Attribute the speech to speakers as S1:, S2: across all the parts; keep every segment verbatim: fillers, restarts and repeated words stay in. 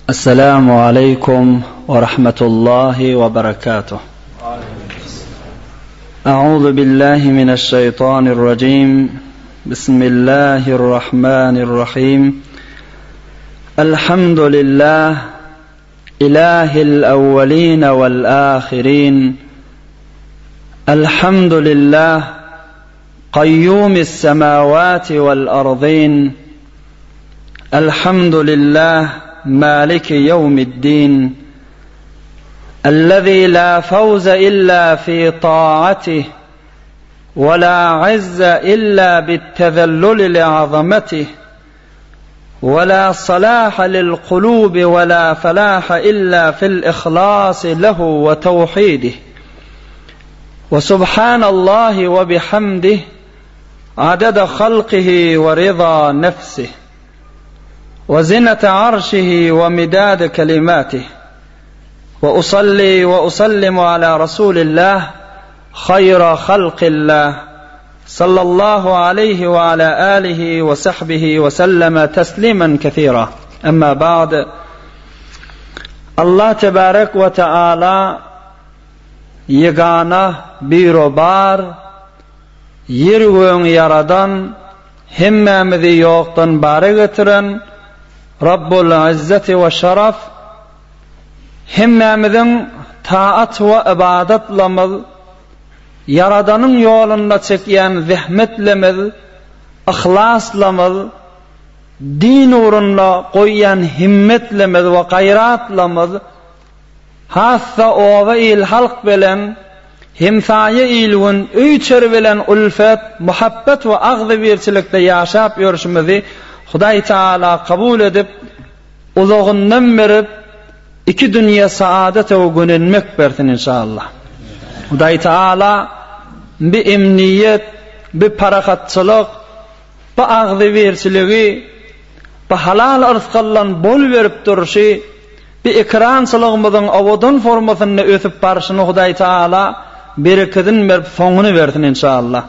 S1: السلام عليكم ورحمة الله وبركاته. أعوذ بالله من الشيطان الرجيم. بسم الله الرحمن الرحيم. الحمد لله إله الأولين والآخرين. الحمد لله قيوم السماوات والأرضين. الحمد لله مالك يوم الدين، الذي لا فوز إلا في طاعته، ولا عز إلا بالتذلل لعظمته، ولا صلاح للقلوب ولا فلاح إلا في الإخلاص له وتوحيده. وسبحان الله وبحمده عدد خلقه ورضا نفسه، وزنة عرشه ومداد كلماته. وأصلي وأسلم على رسول الله خير خلق الله صلى الله عليه وعلى آله وصحبه وسلم تسليما كثيرا. أما بعد، الله تبارك وتعالى yegana birobar yergöň yaradan hemmemizi ýokdan bara getiren Rabbul İzzeti ve Şeref hemmemizin taat ve ibadetlemez yaradanın yolunda çekýän zehmetlemez ihlaslemez din uğruna koýan himmetlemez ve gayratlemez hassa ova il halk bilen hemsaye ilwin öýçer bilen ulfet muhabbet we agzy berçilikde ýaşap ýörüşimizi Hudaý Taala kabul edip uzagyndan berip iki dünýä saadet we günenmek bersin inşallah. Hudaý Taala bi emniyet, bi parakatçylyk, bi agzy berçiligi, bi halal arzqallan bol berip durşy, bi ekrançylygymyzyň awadan formasyny ötüp barşyny Hudaý Taala bereketin berip soňuny bersin inşallah.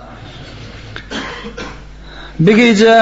S1: Bir gece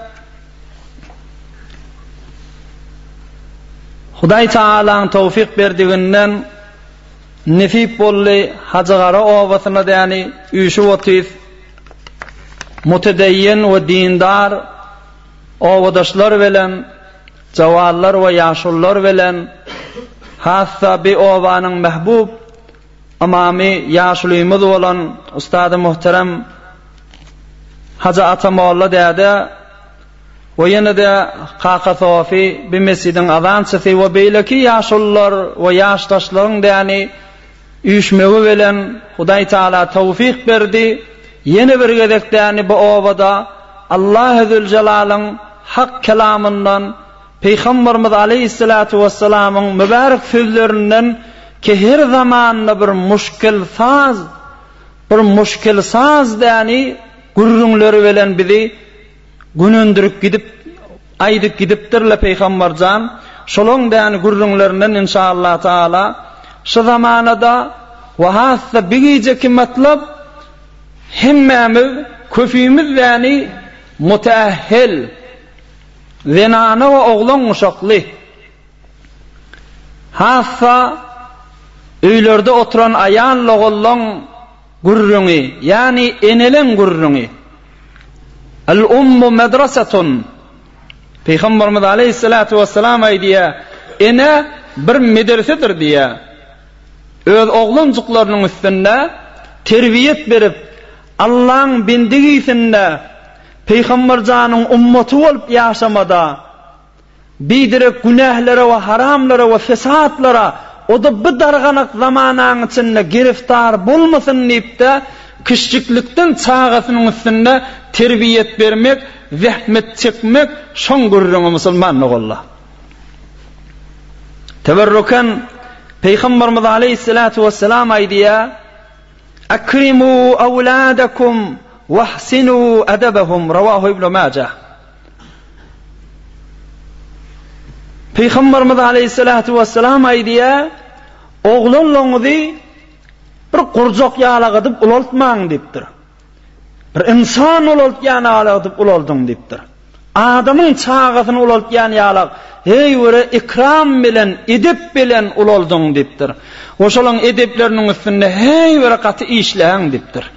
S1: Hudaý Taalaň tawfik berdiginden nefip bolly hajygara owasyna däni üýşi otyz mutedeyyin we dindar owadaşlar bilen jawallar we ýaşullar bilen hassa bi owanyň mehbub amamy ýaşulymyz bolan ustady muhterem Haja Atamolla däde we ýene de Kaka Sofi bir mescidin azançysy we beýleki ýaşullar we ýaşdaşlaryň däni üýşmegi bilen Hudaý Taala tawfik berdi. Ýene bir gedekdäni bu owada Allah Zülcelalyň hak kelamyndan Peygamberimiz Aleyhissalatu vesselamyň mübarek sözlerinden ki her zaman bir muşkil saz bir muşkil saz däni gurrunlary bilen bizi günöndürüp gidip aýdyp gidipdirle Peygamberjan şolaň däni gurrunlarynyň inşallah taala şu zamanada we hassa bigijeki matlab hemmemiz köfimiz däni mutaahhil zenana we oglan uşakly hassa öýlerde oturan aýan logollan gurrungy yani enelen gurrungy el-ummu madrasatun Peygamberimiz Aleyhissalatu vesselam aýdýa ene bir medresedir diýe öz oglanjyklarynyň üstünde terbiyet berip Allah'ın bindigisinde Peygamberjanyň ummaty bolup ýaşamada bidirek günahlara we haramlara we fesatlara o da bir darganak zamanyň içinde giriftar bolmasyn diýipde kişçiklikden çağasynyň üstünde terbiyet bermek, zehmet çekmek şoň gurrungy musulmanlyk bolla. Teberrukan Peygamberimiz Aleyhissalatu vesselam aýdýa: "Akrimu awladakum wahsinu adabahum." Rawahu Ibn Majah. Peygamberimiz Aleyhissalatu vesselam aýdýa: "Oglonlaňyzy bir gurjak ýalaga edip ulaltmaň" diýipdir. Bir insan ulaltýan ýalaga edip ulaldyň diýipdir. Adamyň çağasyny ulaltýan ýalag hey were ikram bilen, edep bilen uloldun dipdir. Oşolan edeplerinin üstünde hey were gaty işleň dipdir.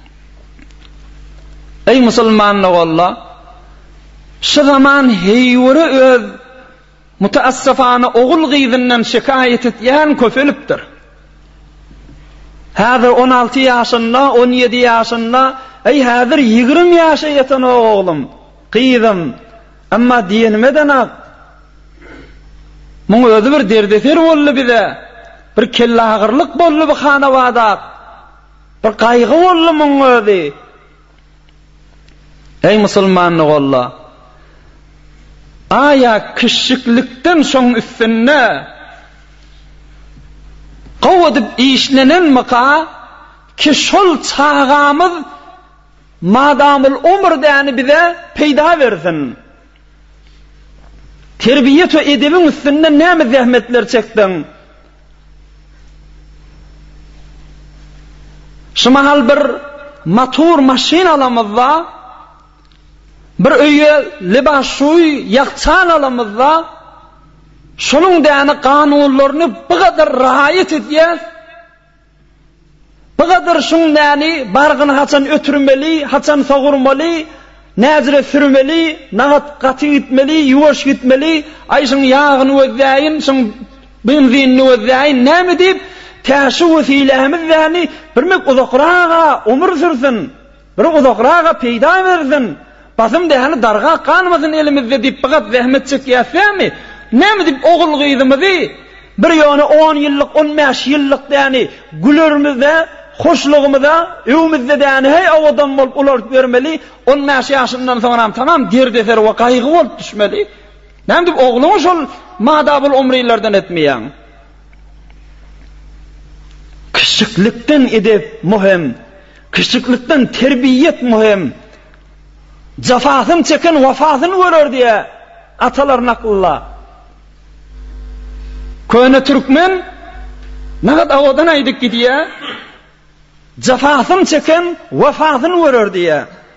S1: Ey musulmanlar Allah, şu zaman hey were öz mutaassifana ogul gyzynyň şikayet etýän köpelipdir. Häzir on alty ýaşynda, on ýedi ýaşynda, ey häzir ýygrimi ýaşa ýeten oglum, gyzym, amma diýenmeden muň özi bir derdefer boldy bize, bir kelle agyrlyk boldy bu hanawada, bir gaýgy boldy muň özi. Ey musulmanlar Allah, aya kişiklikden soň üstünde gawadyp işlenen maka ki şol çağamyz madamul umr däni bize peýda bersin. Terbiýet we edebiň üstünde näme zähmetler çekdiň? Şumahal bir motor maşina alamyzda, bir öýe libas suý ýakçan alamyzda, şonuň däni kanunlaryny bu kadar rahat edýär. Bu kadar şoň däni bargyny haçan ötürmeli, haçan sogurmaly, näzire sürmeli, nahat gaty gitmeli, ýuwaş gitmeli, aýşyň ýagyny wezäýin, şoň benzinini wezäýin, näme diýip täşewwüs ilahimiz däni birmek uzakraga umur sürsin, bir uzakraga peýda bersin. Basym däni darga kanmasyn elimizde diýip bigat zähmet çekýärmi? Näme diýip ogul gyzymyzy bir ýöne on ýyllyk, on beş ýyllyk däni gülermizde, hoşlugymyzda, öwümizde däni hey awadan bolup ular bermeli, on beş ýaşyndan soňra tamam derdefer we gaýgy bolup düşmeli. Näme diýip oglumy şol madabul umrilerden etmeýän? Kişiklikden edep muhim, kişiklikden terbiýet muhim. Jafasyn çeken wafasyn görer diye atalar nakılla. Köne Türkmen nagat awadan aýdyp gidýär. Jafasyn çeken wafasyn görer diye.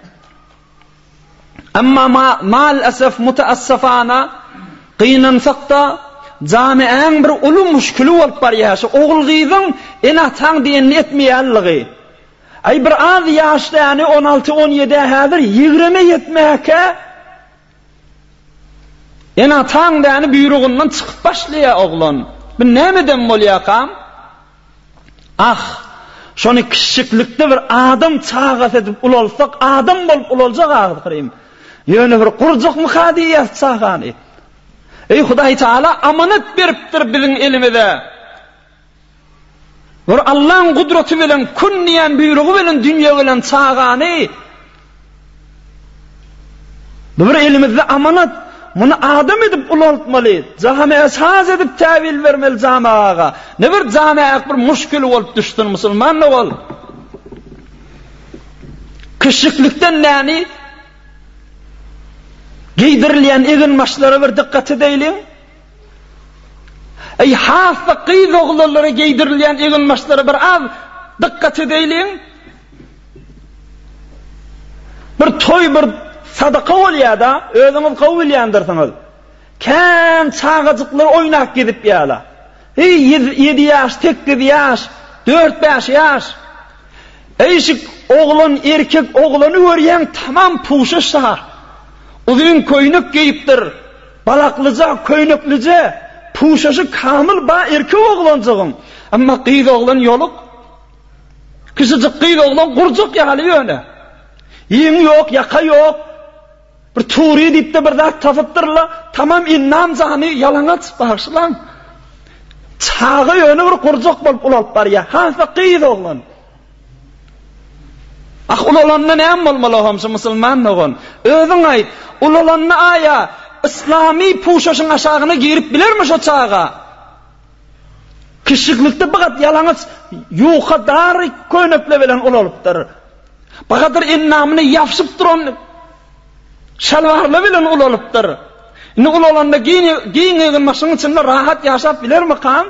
S1: Amma mal asaf mutaassifana qiynansakda jamiäň bir uly müşkili bolup barýar. Ogul gyzyň ena taň diýeni etmeýärligi. Ay bir az ýaşda ýani on alty on ýedi häzir ýygrimi ýetmäke ena taň diýeni büýrügünden çykyp başlaýar oglan. Bu nämeden bolýakam? Ah, şonu kişiklikde bir adam çağat edip ulalsak, adam bolup ulalacak agyrym. Ýöne bir gurjak mukadiyet çağany. Ey Hudaý Taala amanat beripdir biziň elimize. Bir Allah'ın kudreti bilen, kunniyen büyürüğü bilen, dünya bilen çağany. Bir elimizde amanat, bunu adam edip ulaltmaly, camiye saz edip tevil vermeli camiye. Ne bir camiye bir müşkül olup düştün musulman ne ol? Kışıklıktan yani, giydirilen egin maçlara bir dikkat edeylin. Ey hasta qyz oğulları giydirilen egin maçlara bir az dikkat edeylin. Bir toy bir sadaka bolýar da, özüňiz kabul ýandyrsynız. Kän çağajyklar oýnak gidip ýala. Ey ýedi ýaş, sekiz ýaş, dört beş ýaş. Eýşik oğlan, erkek oğlany görýän tamam puşuşlar. Uzun köýnük giyipdir. Balaklyja, köýnüklice, puşuşy kamil ba erkek oğlancygym. Amma qyz oğlan ýoluk. Kişijik qyz oğlan gurjak ýaly ýöne. Ýeň ýok, ýaka ýok. Bir turi diýip de bir zat tapypdyrlar, tamam innam jany ýalaňaç başlan. Çağı ýöne bir gurjak bolup ulalyp barýar. Hasa qyz oğlan. Ah ulalanna näme bolmaly hamşy musulman nogon? Özüň aýt, ulalanna aýa islami puşuşyň aşagyna girip bilermi şo çağa? Kişiklikde bigat ýalaňaç ýoka dary köynekle bilen ulalypdyr. Bagadyr innamyny ýapşyp duran şalwarly bilen ulalypdyr. Indi ulalanda giýiňiň maşynyň içinde rahat ýaşap bilermi kan?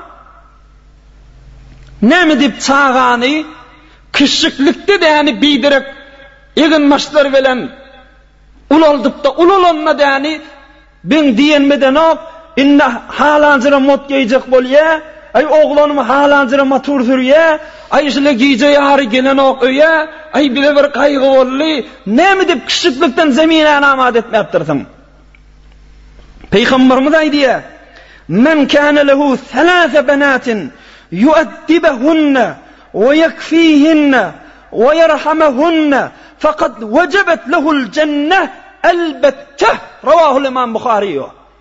S1: Näme diýip çağany? Kişiklikde däni biderek egin maçlar bilen ulaldyp da ulalanma däni ben diýenmeden ok inna halancıra mot giyecek bolye, ay oğlanım halancıra matur sürye, ay şile giyce yarı gelen okuya, ay bile bir kaygı bolly, näme dip kişiklikten zemine namad etmepdirsin. Peygamberimiz aydiye, men kana lehu thalatha banatin yu'addibahunna ve yakfihunna ve yerhamahunna faqad wajabat lehu'l cenneh elbette. Ravahul İmam Bukhari.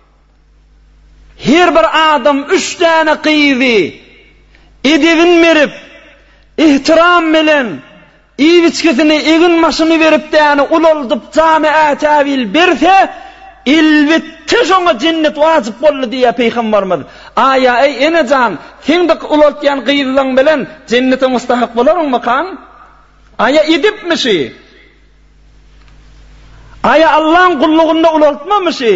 S1: Her bir adam üç tane kıydı, edebin verip, ihtiram bilen, iyi viçkesini, egin maşını verip de yani uloldup camiye tavil berse, elbette şoňa cennet wajyp boldy diye Peygamberimiz. Aya ey enejan, sende uloltyan kıydylaň bilen cennete mustahak bolarmy kan? Aya edipmişi? Aya Allah'ın kullugunda uloltmamışı?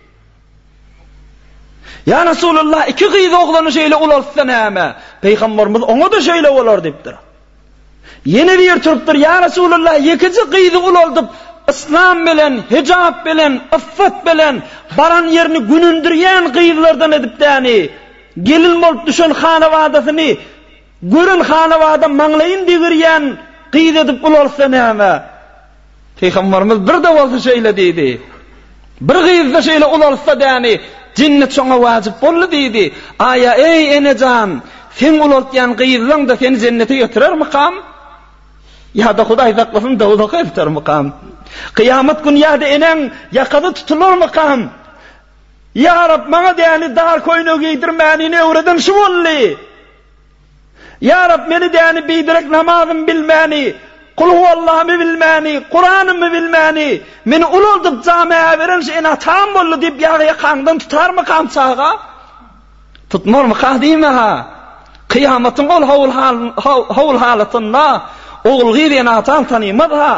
S1: Ya Resulullah iki kıydı oğlanı şeýle uloltsa näme? Peygamberimiz oňa da şeýle bolar dipdir. Yeni bir turupdyr ya Resulullah ikinci kıydı uloldup İslam bilen, hicab bilen, iffet bilen baran yerini günündürýän kıydılardan edip däni. Gelin bolup düşen hanawadasyny görün hanawada maňlaýyn digirýän kıydı edip ulolsa näme? Peygamberimiz bir de bolsa şeýle diýdi. Bir kıydı şeýle ulolsa däni cennet şoňa wajyp boldy diýdi. Aya ey enejan, sen uloltyan kıydylaň da seni cennete götürer makam? Ya da Hudaý saklasyn da uzak götürer makam? Kıyamet günü ýa-da enen ýakaly tutulur makam? Ya Rab, maňa däni dar koýuna giydirmäni näwreden şu bolly? Ya Rab, meni däni bidirek namazym bilmäni, kul huwallahmy bilmäni, Kur'anymy bilmäni, meni uloldup jamiýa beren şeýle atam boldy diýip ýa-da kaňdan tutar makam çaga? Tutmar makam diýme ha? Kıyametin ol hawl hal hawl halatynda oğul gyýdyn atan tanymaz ha?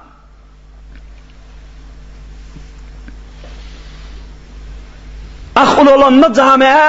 S1: Ahul olanna jamiýa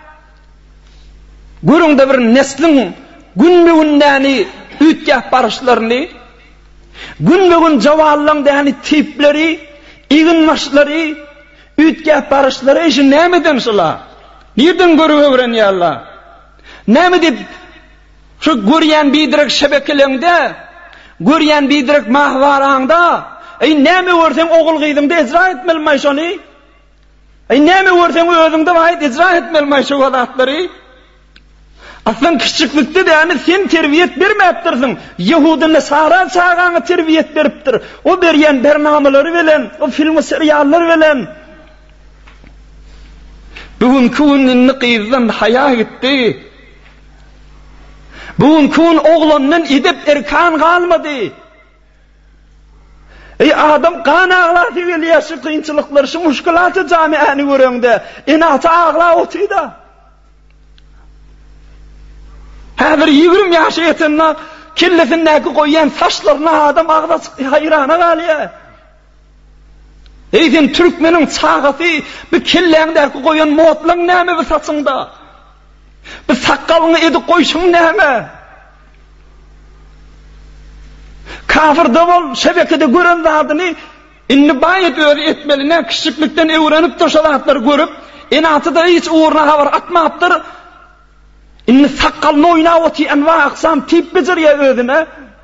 S1: görüňde bir neslin günbegündäni ütgäp barışlaryny, günbegün jawallan däni tipleri, iginmaşlary, ütgäp barışlary işi nämeden şula? Nerden görüp öwrenýärler? Näme dip şu görýän bidirek şebekeleňde, görýän bidirek mahwaraňda, ey näme görseň oğul gyýdymda ejra etmelmäý şony? Ey näme görseň özüňde waýt ejra etmelmäý şu wadatlary? Aslan kiçiklikde de yani sen terbiyet bermepdirsin. Yahudi Nasara çağaňa terbiyet beripdir. O berýän bernamalary bilen, o film seriallar bilen. Bugün künnün qyzdan haya gitdi. Bugün kün oğlandan edep erkan galmady. Ey adam kana ağlaty gelýär şu kynçylyklar, şu muşkulaty jamiýany görende. Enata ağla otyda. Häzir yigrim ýaşaýatynda killesindäki goýan saçlaryna adam agda çykdy, hayrana galýar. Ey sen türkmeniň çagasy, bu killeňdäki goýan motlaň näme bu saçyňda? Bu sakalyny edip goýşuň näme? Kafirde bol, şebekede gören zadyny inni baýat öýre etmeli, ne kiçiklikden öwrenip toşalatlary görüp, enatyda hiç uğruna habar atmapdyr. Inni sakalny oýnap oty enwa aqsam tip bezirýä özüne.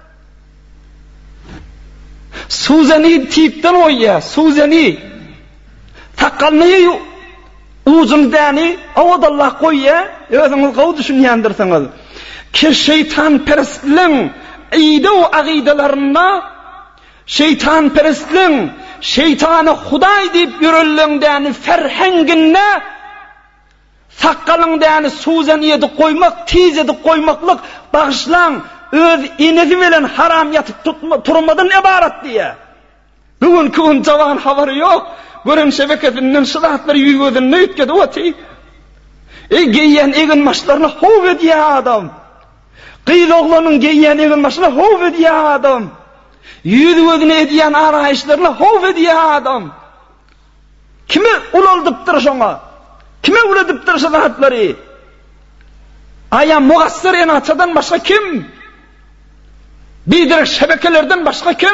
S1: Suzani tipden oýya, Suzani. Sakalny uzundany awdallah goýya, özüňiz gowy düşünýändirsiňiz. Ki şeytan perestliň ide o aqidalaryna, şeytan perestliň, şeytany Hudaý diýip ýörelleňdäni ferhenginde sakalyň däni suzan ýedi goýmak, tiz edi goýmaklyk bagyşlaň öz inesi bilen haram ýatyp turmadan ibarat diýe. Bugün kün jawan habary ýok. Görün şebekesinden şylatlary ýügüden ötkedi oty. Ey giýen egin maşlaryny how edýär adam. Gyýl oglanyň giýen egin maşlaryny how edýär adam. Ýügüden edýän araýşlaryny how edýär adam. Kimi uloldypdyr şoňa? Kime uladipdir şahatlary? Aya mugassir enaçadan başga kim? Bidirek şebekelerden başga kim?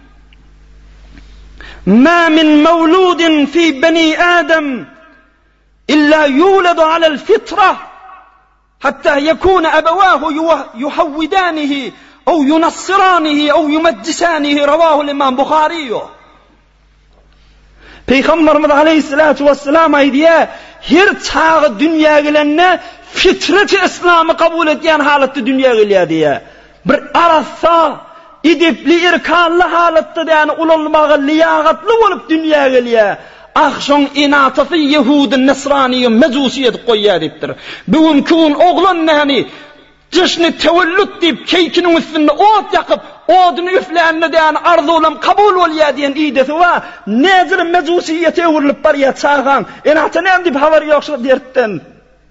S1: Ma min mawludin fi bani Adam إلا يولد على الفطرة حتى يكون أبواه يحودانه أو ينصرانه أو يمجسانه. رواه الإمام بخاري. Peygamberimiz Aleyhissalatu vesselam aydiye her çağı dünya gelenine fitret-i İslam'ı kabul etken halatda dünya geliyor diye. Bir arasa idipli irkanlı halatda yani ululmağı liyagatlı olup dünya geliyor. Akşon inatatı Yahudun, Nesraniyin mecusiyet koyuyor deyiptir. Bugün kün oğlan nehani cişni tevellüt deyip keykinin üstünde ot yakıp odunu üfleyenle diyen arzu olam kabul oluyor diyen idesi var. Nezir mecusiyete uğurlup var ya çağın. İnatı ne deyip havar yoksa dertten.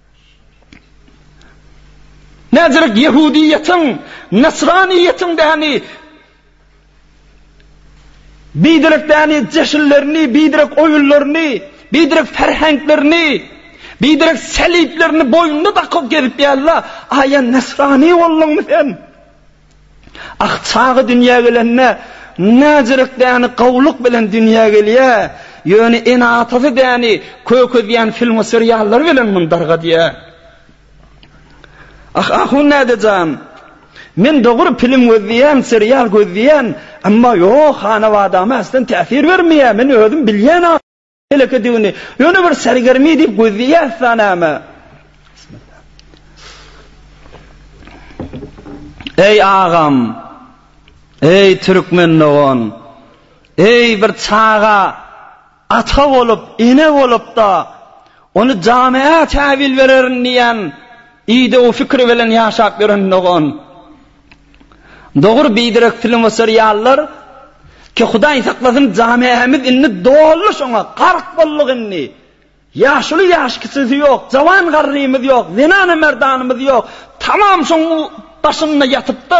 S1: Nezir Yahudiyetin, Nesraniyetin dehani bidirek dehani ceşillerini, bidirek oyunlarını, bidirek ferhenklerini, bidirek seliplerini boynuna takıp gelip yalla aya Nesrani oldun mu sen? Ah çağı dünya gelenine nezirek dehani kavluk bilen dünya geliyor. Yani inatası dehani kökü diyen film seriyalları bilen mundarga diye. Ah ahun ne diyeceğim? Men doğru film gözleyen, seriyal gözleyen ama yok hanavadama aslında tesir vermiyor. Men özüm bilyen ha. Hele ki diyorsun, yani bir sergermi deyip gözleyen sana ama. Ey ağam, ey Türkmenliğin, ey bir çağa ata olup, ine olup da onu camiye tevil verir diyen İyide o fikri veren yaşap verenliğin. Doğru bidirek film ve seriyallar ki Huday saklasın camiyemiz inni doğru şuna kark bolluk inni. Yaşlı yaşkısız yok, cavan garrimiz yok, zinanı merdanımız yok. Tamam şunu başına yatıptır.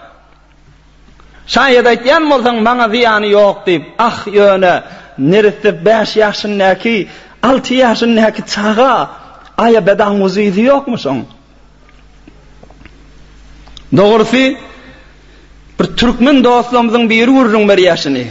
S1: Şayet aytyan olsan bana ziyanı yok deyip ah yöne neresi beş yaşındaki altı yaşındaki çağa aya beden uzaydı yok musun? Doğrusu bir Türkmen dostlarımızın biri vururun bir yaşını.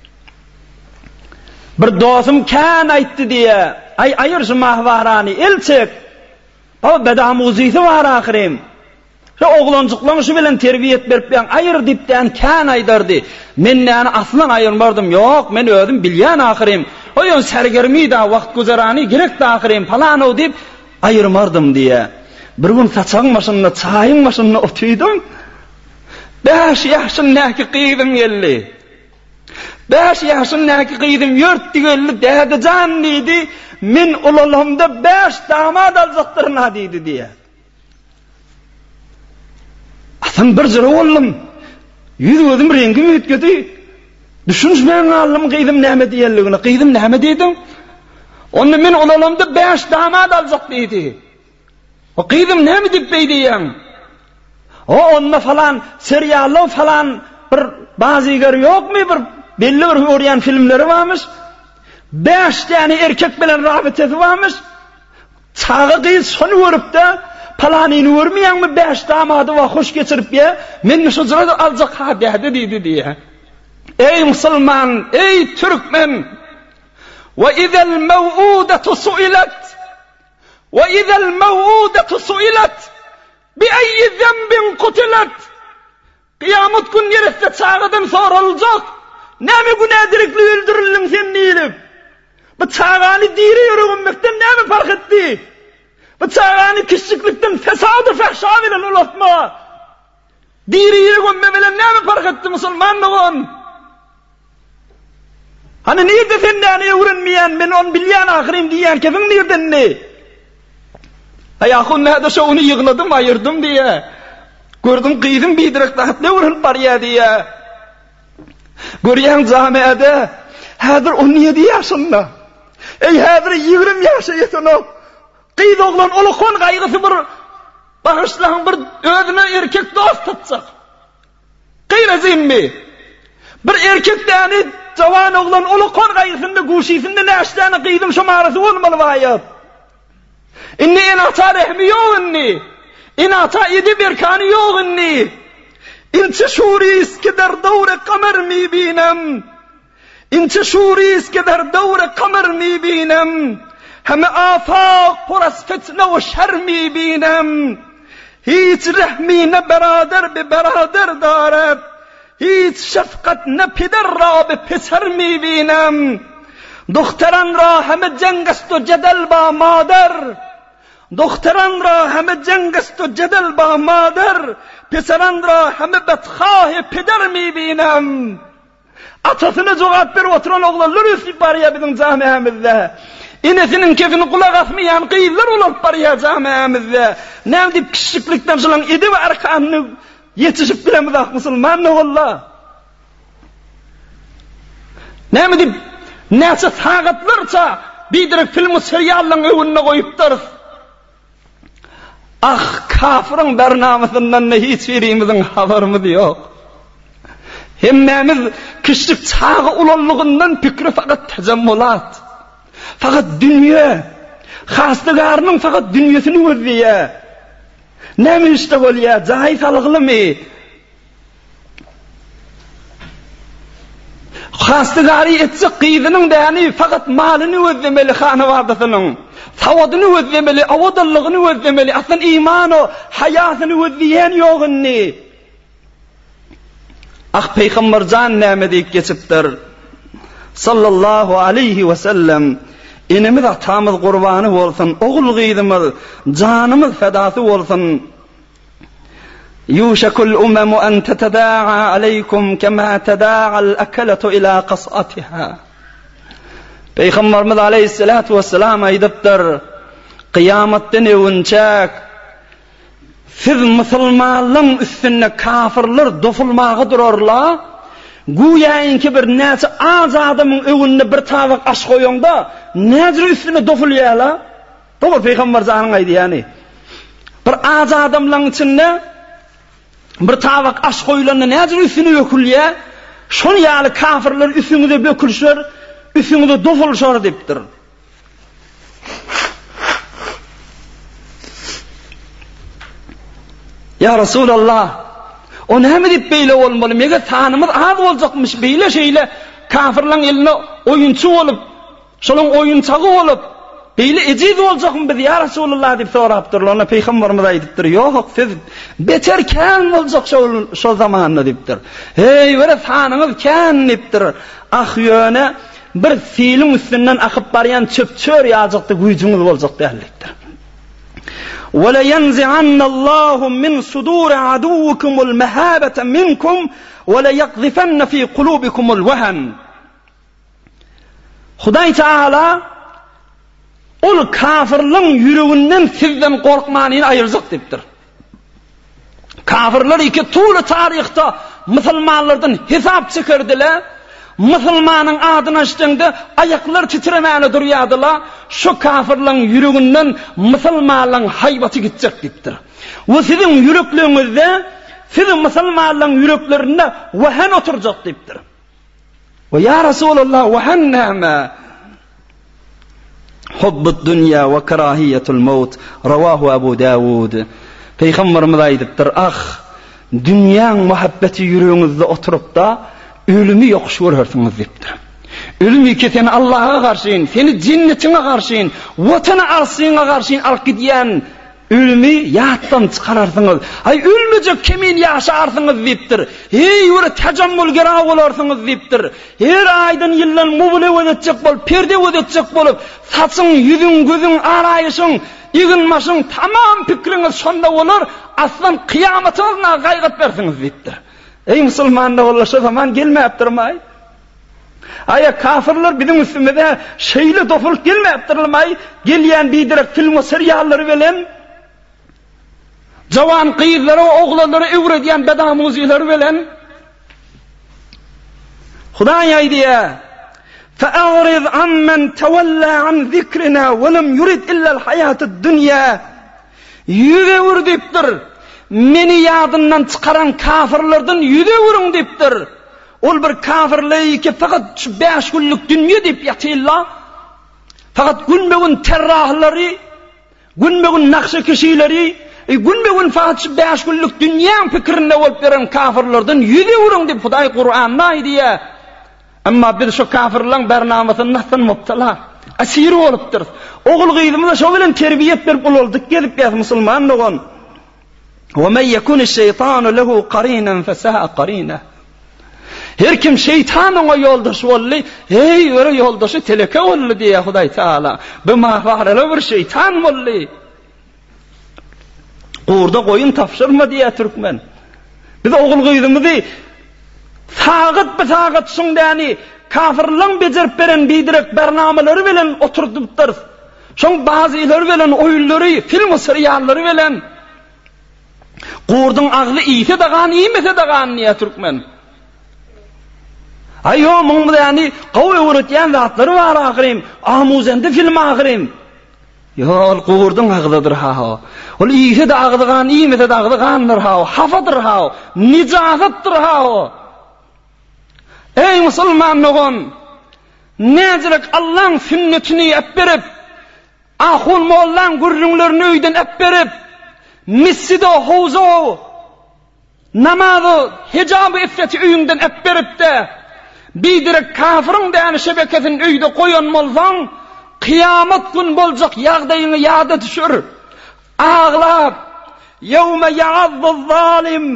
S1: Bir dostum kan ayttı diye ay ayırsın mahvarani elçek baba beden uzaydı var ahirim. Şu oğlancıklarını şu bilen terbiyet berip ben ayır dipten kan aydardı. Men yani aslan ayırmardım yok men ödüm bilyen ahirim. O yon sergermi da vakt guzarani gerek de ahirim falan o deyip ayırmardım diye. Bir gün saçağın başında, çayın başında otuydum. Beş yaşın neki kıydım geldi. Beş yaşın neki kıydım yörttü geldi. Dehdi can deydi. Min ulalımda beş damad alzaktırına deydi diye. Asın bir zırı oldum. Yüzü ödüm rengim ütkedi. Düşünüş ben aldım kıydım nehme diyelliğine. Kıydım nehme deydim. Onu min ulalımda beş damad alzaktıydı. O kıydım ne mi dip beydiyem? O onunla falan seriyallı falan bir bazı yer yok mu bir belli bir uğrayan filmleri varmış. Beş tane erkek bilen rabitesi varmış. Çağı kıyız sonu vurup da palanini vurmayan mı beş damadı var hoş geçirip ya men şu sırada alacak ha dedi dedi diye. Ey Müslüman, ey Türkmen ve izel mev'udetu su'ilet وَإِذَا الْمَوْءُودَةُ سُئِلَتْ بِأَيِّ ذَنْبٍ قُتِلَتْ Kıyamet gün yerinde çağıdan sorulacak. Ne mi günahdirikli öldürüldün sen değilim? Bu çağını diri yürüyünmekten ne mi fark etti? Bu çağını kişiliklikten fesadı fehşa bilen ulatma. Diri yürüyünme bilen ne mi fark etti Müslümanlığın? Hani nerede sen de öğrenmeyen, ben onu bilyen ahirim diyen kefin nereden ne? Ayakun ne de şunu yığladım ayırdım diye. Gördüm kıydım bidirek dahatlı uğrulup var ya diye. Görüyen camiyede hadir on yedi yaşında. Ey hadir yirmi yaşayasın o. Kıydı oğlan olukon kaygısı bir bağışlan bir ödüne erkek dost tutsak. Kıyrazayım mi? Bir erkek yani cavan oğlan olukon kaygısında guşisinde ne açtığını kıydım şu mağarası olmalı vayat. İnni inata rehmi yok inni. İnata idi bir kanı yok inni. İnçi şuriyiz keder davre kamer mi binem. İnçi şuriyiz keder davre kamer mi binem. Hem afak poras fitne ve şer mi binem. Hiç rahmine berader bi berader daret. Hiç şefkat ne pider ra bi peser mi binem. Doktoran ra hem cengestu cedel ba mader. Doktoran ra hem cengestu cedel ba mader. Peseran ra hem betxahi pider mi binem. Atasına cevap ver oturan oğlanlar üstü bariye bizim camiamizde. İnesinin kefini kulak asmayan kıyılar olup bariye camiamizde. Ne deyip kişilikten şulan idi ve erkanını yetişip bilemizak Müslüman ne valla. Ne deyip neyse sağıtlarsa bidirek filmi seriyalın önüne koyuptur. Ah kafirin bernamısından ne hiç verimizin haberimiz yok. Hemmemiz kişilik çağı ulanlığından fikri fakat tecemmülat. Fakat dünya, hastalarının fakat dünyasını özlüyor. Ne mi işte oluyor? Cahil sağlıklı mı? Hastaları etse kıyıdının değerli fakat malını özlemeli hanı vardasının. Savadını özlemeli, avadallığını özlemeli. Aslında imanı, hayatını özleyen yoğunni. Ah Peygamber can nemediyip geçiptir. Sallallahu aleyhi ve sellem. İnimiz atamız kurbanı olsun, oğul gıydımız, canımız fedası olsun. Yuşakul umemu en tetedâ'a aleykum kema tedâ'al ekeletu ila kas'atiha. Peygamberimiz aleyhissalatu vesselam aydıptır. Kıyametten evunçak. Siz Müslümanlığın üstüne kafirler dofulmağı dururlar. Güyayın ki bir nece az adamın önüne bir tavuk aş koyun da nece üstüne dofuluyala. Doğru Peygamber zanın aydı yani. Bir az adamların içinde bir tavuk aş koyulanı nece üstüne ökülüye. Şun yali kafirler üstüne de bökülüşür, üstüne de dofuluşur deyiptir. Ya Resulallah, o ne mi deyip beyle olmalı? Mega tanımız az olacakmış beyle şeyle kafirlerin eline oyuncu olup, şolun oyuncağı olup, beyle eciz olacak mı biz ya Resulallah deyip soraptır. Ona Peygamberimiz aydıptır. Yok siz beter kan olacak şu, şu zamanla deyiptir. Hey böyle tanımız kan deyiptir. Ah yöne bir filin üstünden akıp barayan çöp çör yağacaktı, gücümüz olacak derliktir. وَلَيَنْزِعَنَّ اللّٰهُ مِنْ صُدُورِ عَدُوكُمُ الْمَهَابَةَ مِنْكُمْ وَلَيَقْذِفَنَّ فِي قُلُوبِكُمُ الْوَهَنِ. Huday Teala ol kafirlerin yüreğinden sizden korkmanını ayıracak deyiptir. Kafirler iki tuğlu tarihte Müslümanlardan hesap çıkardılar. Müslümanın adına açtığında ayaklar titremeyene duruyordular. Şu kafirlerin yüreğinden Müslümanların haybeti gidecek deyiptir. Ve sizin yüreklerinizde, sizin Müslümanların yüreklerinde vehen oturacak deyiptir. Ve ya Resulallah vehen nehme hubbut dünya ve karahiyetul mevt. Ravahu Ebu Davud. Peygamberimiz aydıptır. Ah dünyanın muhabbeti yüreğinizde oturup da ölümü yokuşu görürsünüz deyiptir. Ölümü ki seni Allah'a karşıyın, seni cinnetine karşıyın, vatana arsıyına karşıyın alıp gidiyen ölümü yattan çıkararsınız. Hay ölmeyecek kimin yaşarsınız deyiptir. Hey öyle tecemmül gerek olarsınız deyiptir. Her aydan yıldan mubule ödetecek bol, perde ödetecek bolup, saçın, yüzün, gözün, arayışın, yığınmasın, tamam fikriniz sonda olur, aslan kıyametine gayret versiniz deyiptir. Ey Müslüman da valla şu zaman gelmeyiptirmay. Aya kafirler bizim üstümüzde şeyle dofulup gelmeyiptirmay. Geliyen bir direk film ve seriyalları velen, cavan kıyırları, oğlanları övrediyen beda muzileri velen. Hudaya diye فَاَغْرِضْ عَمَّنْ تَوَلَّى عَنْ ذِكْرِنَا وَلَمْ يُرِدْ إِلَّا الْحَيَاةِ الدُّنْيَا. Yüze vur deyiptir. Meni yadından çıkaran kafirlerden yüze vurun deyiptir. Ol bir kafirliği ki fakat şu beş günlük dünya deyip yatıyla, fakat günbeğin terrahları, günbeğin nakşı kişileri, günbeğin fakat şu beş günlük dünyanın fikrinde olup veren kafirlerden yüze vurun deyip Huday Kur'an'na diye. Ama bir şu kafirlerin bernamesini nasıl muptala? asiri bolupdyr. Ogul gyzymy da şo bilen terbiyet berip boldyk gelip ýa musulman bolan. Wa may yakun ash-shaytanu lahu qarinan fasa'a qarina. Her kim şeytanyň ýoldaşy boldy, hey öre ýoldaşy teleke boldy diýe Hudaý Taala. Bu mahwara bir şeytan boldy. Orada koyun tapşırma diye Türkmen. Biz oğul gyzymyzy sagat be sagat şuňdany kafirliň bejerip beren bidirek barnamalary bilen oturdypdyr. Şoň bazyları bilen oýunlary, film seriallary bilen Gurdyň agly ýete dagan, ýemese dagan diye Türkmen. Aýo muň yani gowy öwretýän zatlary bar agyrim, amuzende film agyrim. Yol gurdyň aglydyr ha. Ol ýete de agdygan, ýemese de agdygandyr ha. Hafadyr ha. Nijazatdyr ha. Ey musulman nogon, näzirek Allah'ın sünnetini epberip, ahul mollan gurrunlaryny öýden epberip, miscido, howzo, namazy, hijabı iffeti öýünden epberip de, bidirek kafirin däni şebekesini öýde koyan bolsaň, kıyamet gün boljak ýagdaýyny ýada düşür. Ağlap, yevme ya'azzuz zalim,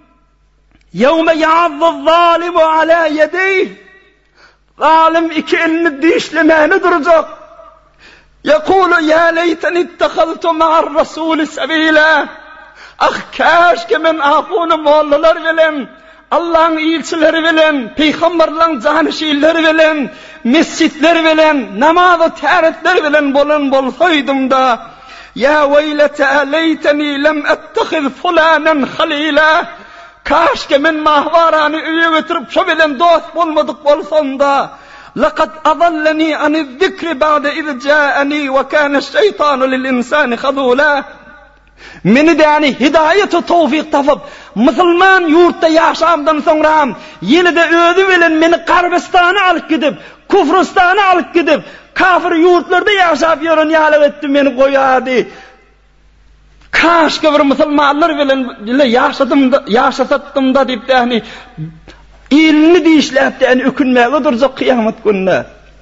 S1: yevme ya'azzuz zalimu ala yedeyh, zalim iki elini dişlemeni duracak. Yekulu ya leyteni ittehaltu ma'ar rasuli sebila. Ah keşke men ahunu mollalar bilen, Allah'ın ilçileri bilen, peygamberlerin canişileri bilen, mescitler bilen, namazı teretler bilen bolan bolsaydym da, ya veylete leyteni lem ettehiz fulanen halila. Kaşke men mahvarany öýe götürüp şo bilen dost bolmadyk bolsam da, laqad adallani aniz zikri ba'da iz ja'ani wa kana ash-şeytanu lil-insani khadula. Meni däni hidayet we tawfik tapyp musulman ýurtda ýaşamdan soňra ýene-de özü bilen meni Garbistana alyp gidip, Kufristana alyp gidip, kafir ýurtlarda ýaşap ýören ýaly etdi meni goýady. Kaşke bir musulmanlar bilen ýaşadym da ýaşatdym da diýip däni ilni diýişläpdi, eni ökünmäge durjak kıyamet gününe.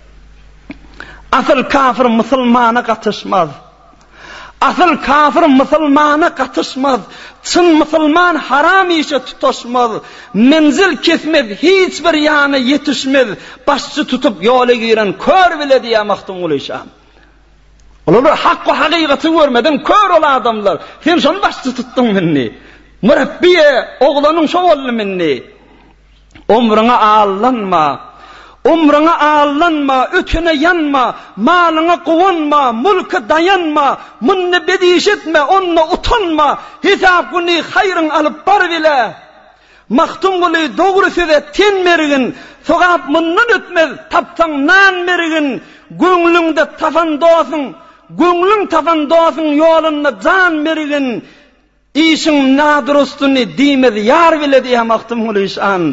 S1: Asıl kafir musulmana gatışmaz. Asıl kafir musulmana gatışmaz. Çyn musulman haram işe tutaşmaz. Menzil kesmez, hiç bir ýana yetişmez. Başçy tutup ýola giren kör bile diýmekdim ulaşam. Olar hak we hakykaty görmeden kör ol adamlar. Sen şonu başçy tutdyň meni. Murabbiye oglanyň şo boldy meni. Umruna allanma. Umruna allanma, ötüne yanma, malyna gowunma, mulka dayanma, munny bediş etme, onna utanma. Hisap güni hayryn alyp bar bile. Maktum buli dogry söze ten merigin, sogap mundan ötmez, tapsaň nan merigin, göňlüňde tafan dosyň, göňlüň tafan dosyň ýolunda jan merigin, işiň nadrustuny diýmez ýar bile diýe maktum ulyşan.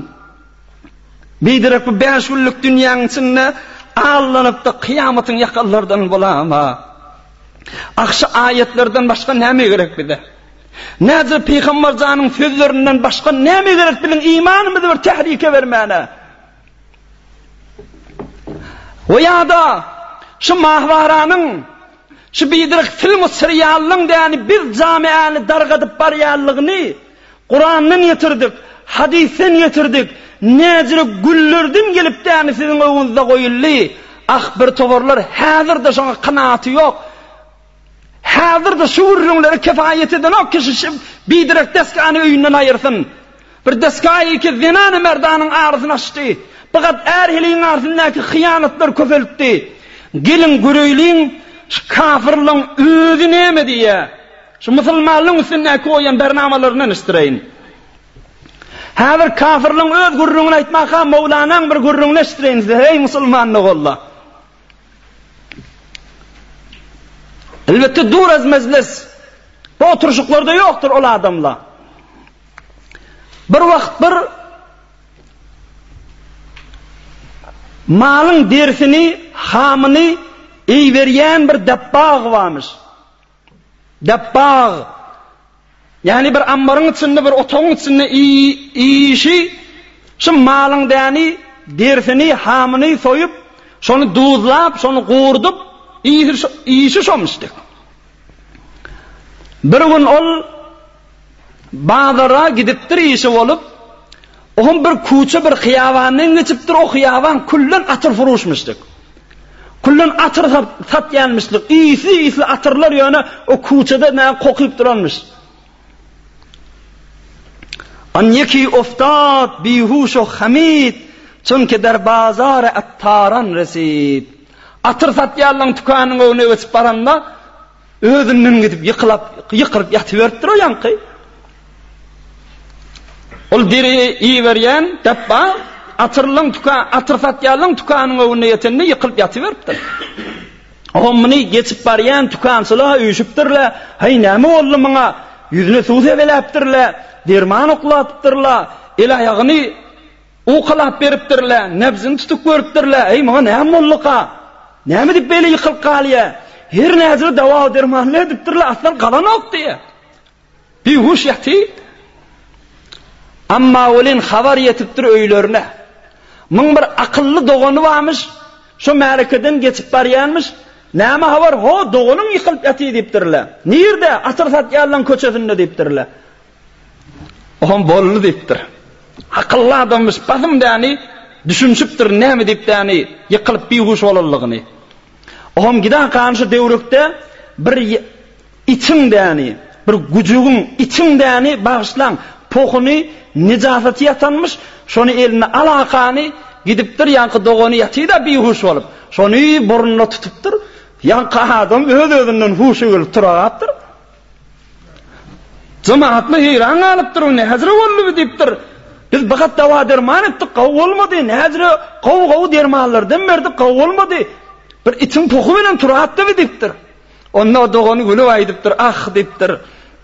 S1: Bidirek bu beş günlük dünýäň içinde allanyp da kıyametin ýakallardan bolama. Akşa ayetlerden başka näme gerek bize? Näze peýgamber janyň sözlerinden başka näme gerek bilen imanymyzy bir tehrike bermäne? O ýa-da şu mahwaranyň, şu bidirek film seriallyň däni bir jamiany dargadyp barýanlygyny Kur'andan ýetirdik, hadisen ýetirdik. Näzire güllerdim gelip däni siziň öňüňizde goýuldy. Ah bir towarlar häzirde şoňa kanaty ýok. Häzirde şu ürünleri kefayet eden o kişi bidirek deskany öýünden aýyrsyn. Bir deskaý ki zinany merdanyň arzyny açdy. Fakat er hiliň arzyndaky hyýanatlar köpeltdi. Gelin göreýliň kafirliň özü näme diýe. Şu musulmanlyň üstüne koýan bernamalaryny istireýin. Häzir kafirliň öz gurrungyny aýtmaka Mawlanyň bir gurrungyny istireýin. Hey musulmanlyk Allah. Elbette dur az mezlis. Bu oturuşuklarda yoktur ol adamla. Bir vakt bir malın dersini, hamını iyi veryen bir debbağ varmış. Debbağ. Yani bir ambarın içinde, bir otoğun içinde iyi, iyi işi, şu malın deni, dersini, hamını soyup, Şonu duzlap, şonu qurdup, iyisi şomışdyk. Bir gün ol bazara gidipdir iyisi olup, oğun bir kuça bir xiyavandan geçipdir, o xiyavan kullun atır furuşmuşdyk. Kullun atır satyanmışdyk. İyisi iyisi atırlar yana o kuçada ne kokuyup duranmış. An yeki oftad bihuş o hamid, çünkü der bazar attaran resid. Atır satyanlan tukanın önüne geçip baranda özünden gidip yıkılap yıkırıp yatıveripdir o yankı. Ol diri iyi veryen deppa atırlan tukan atır satyanlan tukanın önüne yetenini yıkılıp yatıveripdir. Omni geçip baryan tukansıla üyüşüpdirler. Hay näme oldu muňa? Yüzüne suw sebeläpdirler. Derman oklatypdirler. El ayağını uqalap beripdirler. Nebzini tutup görüpdirler. Ey muňa näme bolluqa? Näme dip beli yıkılıp galýa? Her näzire dawa dermanlar dipdirler. Aslan galan ok diye. Bir huş ýaty. Amma olin habar yetipdir öýlerine. Muň bir akıllı dogany barmyş. Şu märekeden geçip barýanmyş. Näme habar? Ho doğunun yıkılıp yatı dipdirler. Nirde? Atır satyanlan köçesinde dipdirler. Oğun bollu dipdir. Akıllı adammış. Basım däni düşünşüpdir näme dip däni yıkılıp bihuş bolallygyny. Oğun gida kanşı döwrekde bir içim däni, bir güjügün içim däni bağışlan pokuny nijasaty yatanmış. Şonu eline alaqany gidipdir yankı doğunu yatı da bihuş bolup. Şonu burnuna tutupdir. Yankı adam öz özünden huşu gelip turagapdyr. Cemaatmy heyran alypdyr, näzire boldy dipdir. Biz bagat dawa derman etdik, gaw bolmady. Näzire gaw gaw dermanlardan berdik, gaw bolmady. Bir itin poku bilen turapdy dipdir. Onda doğunu gülüp aýdypdyr, ah dipdir.